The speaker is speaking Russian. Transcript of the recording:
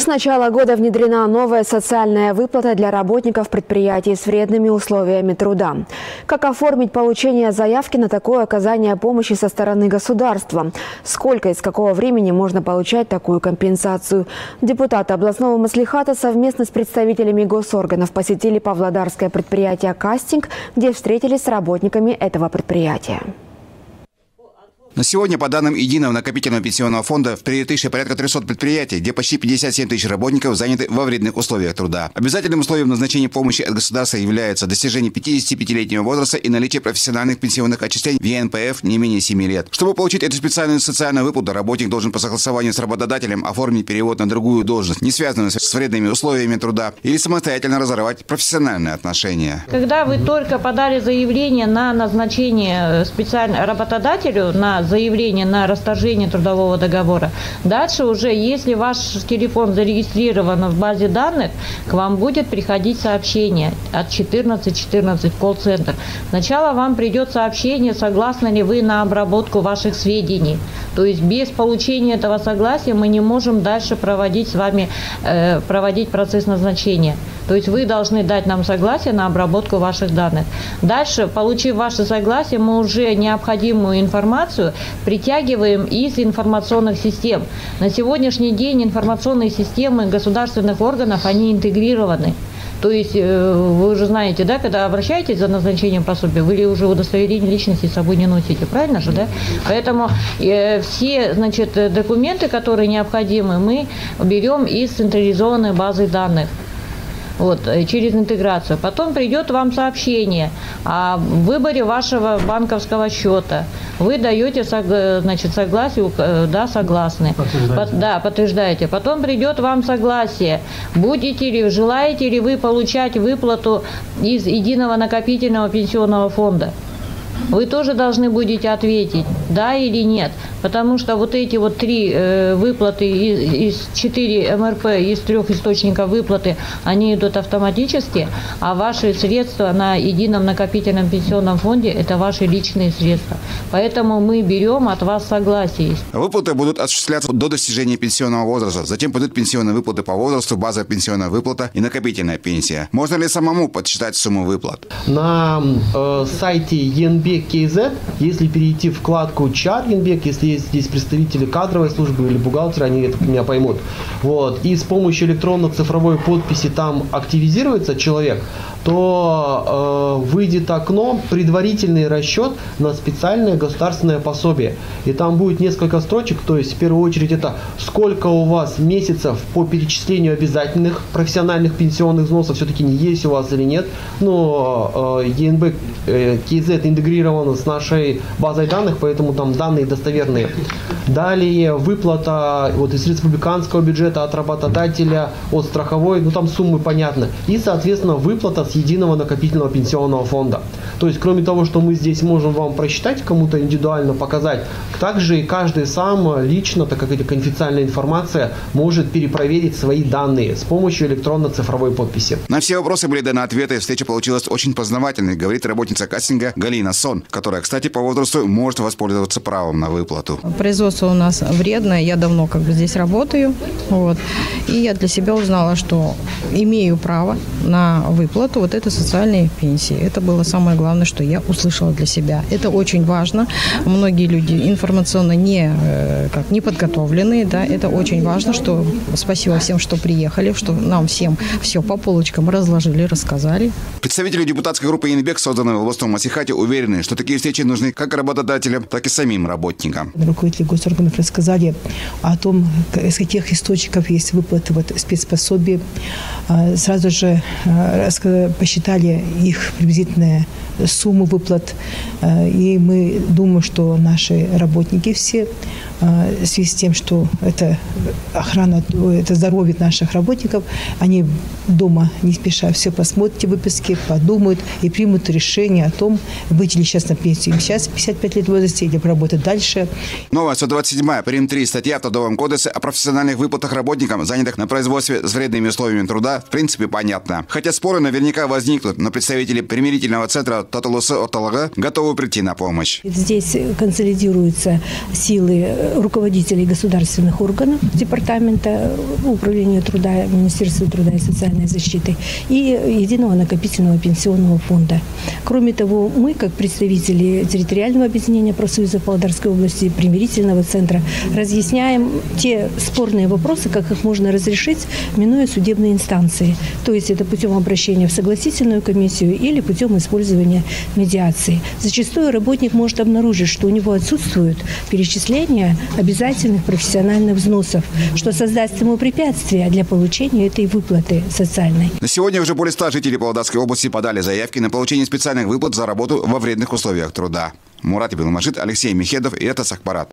С начала года внедрена новая социальная выплата для работников предприятий с вредными условиями труда. Как оформить получение заявки на такое оказание помощи со стороны государства? Сколько и с какого времени можно получать такую компенсацию? Депутаты областного маслихата совместно с представителями госорганов посетили павлодарское предприятие «Кастинг», где встретились с работниками этого предприятия. На сегодня, по данным Единого накопительного пенсионного фонда, в Приртыше порядка 300 предприятий, где почти 57 тысяч работников заняты во вредных условиях труда. Обязательным условием назначения помощи от государства является достижение 55-летнего возраста и наличие профессиональных пенсионных отчислений в ЕНПФ не менее 7 лет. Чтобы получить эту специальную социальную выплату, работник должен по согласованию с работодателем оформить перевод на другую должность, не связанную с вредными условиями труда, или самостоятельно разорвать профессиональные отношения. Когда вы только подали заявление на назначение специально работодателю, на заявление на расторжение трудового договора. Дальше уже, если ваш телефон зарегистрирован в базе данных, к вам будет приходить сообщение от 1414 колл-центр. Сначала вам придет сообщение, согласны ли вы на обработку ваших сведений. То есть без получения этого согласия мы не можем дальше проводить с вами процесс назначения. То есть вы должны дать нам согласие на обработку ваших данных. Дальше, получив ваше согласие, мы уже необходимую информацию притягиваем из информационных систем. На сегодняшний день информационные системы государственных органов, они интегрированы. То есть вы уже знаете, да, когда обращаетесь за назначением пособия, вы уже удостоверение личности с собой не носите, правильно же, да? Поэтому все, значит, документы, которые необходимы, мы берем из централизованной базы данных. Вот, через интеграцию. Потом придет вам сообщение о выборе вашего банковского счета. Вы даете, значит, согласие, да, согласны. Да, подтверждаете. Потом придет вам согласие. Желаете ли вы получать выплату из Единого накопительного пенсионного фонда? Вы тоже должны будете ответить, да или нет. Потому что вот эти вот 3 выплаты из 4 МРП, из 3 источников выплаты, они идут автоматически, а ваши средства на Едином накопительном пенсионном фонде – это ваши личные средства. Поэтому мы берем от вас согласие. Выплаты будут осуществляться до достижения пенсионного возраста. Затем пойдут пенсионные выплаты по возрасту, базовая пенсионная выплата и накопительная пенсия. Можно ли самому подсчитать сумму выплат? На сайте ЕНБЕК.КЗ, если перейти в вкладку «Чат ЕНБЕК», если есть здесь представители кадровой службы или бухгалтера, они это меня поймут. Вот. И с помощью электронно-цифровой подписи там активизируется человек, то выйдет окно «Предварительный расчет на специальное государственное пособие». И там будет несколько строчек, то есть в первую очередь это сколько у вас месяцев по перечислению обязательных профессиональных пенсионных взносов, все-таки не есть у вас или нет. Но ЕНБ.КЗ интегрирован с нашей базой данных, поэтому там данные достоверные. Далее выплата вот из республиканского бюджета, от работодателя, от страховой, ну там суммы понятны. И, соответственно, выплата с Единого накопительного пенсионного фонда. То есть, кроме того, что мы здесь можем вам просчитать, кому-то индивидуально показать, также и каждый сам лично, так как это конфиденциальная информация, может перепроверить свои данные с помощью электронно-цифровой подписи. На все вопросы были даны ответы. Встреча получилась очень познавательной, говорит работница кастинга Галина Сон, которая, кстати, по возрасту может воспользоваться правом на выплату. Производство у нас вредное, я давно здесь работаю, вот, и я для себя узнала, что имею право на выплату вот этой социальной пенсии. Это было самое главное, что я услышала для себя. Это очень важно. Многие люди информационно не подготовленные, да, это очень важно, что спасибо всем, что приехали, что нам всем все по полочкам разложили, рассказали. Представители депутатской группы ЕНБЕК, созданной в областном маслихате, уверены, что такие встречи нужны как работодателям, так и самим работникам. Руководители госорганов рассказали о том, из каких источников есть выплаты спецпособий. Сразу же посчитали их приблизительную сумму выплат. И мы думаем, что наши работники все, в связи с тем, что это охрана, это здоровье наших работников, они дома не спеша все посмотрят, выписки, подумают и примут решение о том, быть ли сейчас на пенсию, им сейчас 55 лет в возрасте, или поработать дальше. Новая 127-я прим. 3 статья в Трудовом кодексе о профессиональных выплатах работникам, занятых на производстве с вредными условиями труда, в принципе понятна. Хотя споры наверняка возникнут, но представители примирительного центра Татулусы Орталага готовы прийти на помощь. Здесь консолидируются силы руководителей государственных органов департамента управления труда, Министерства труда и социальной защиты и Единого накопительного пенсионного фонда. Кроме того, мы, как представители территориального объединения профсоюзов Павлодарской области, примирительного центра, разъясняем те спорные вопросы, как их можно разрешить, минуя судебные инстанции. То есть это путем обращения в согласительную комиссию или путем использования медиации. Зачастую работник может обнаружить, что у него отсутствуют перечисления обязательных профессиональных взносов, что создаст ему препятствия для получения этой выплаты социальной. На сегодня уже более 100 жителей Павлодарской области подали заявки на получение специальных выплат за работу во вредных условиях труда. Мурат Ибн Машид, Алексей Михедов и это Сахпарат.